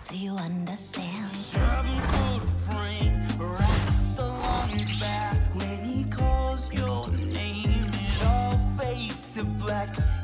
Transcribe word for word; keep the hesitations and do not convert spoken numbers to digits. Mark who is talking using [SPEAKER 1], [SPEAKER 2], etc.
[SPEAKER 1] Do you understand?
[SPEAKER 2] Seven foot frame, rocks along his back. When he calls your name, it all fades to black.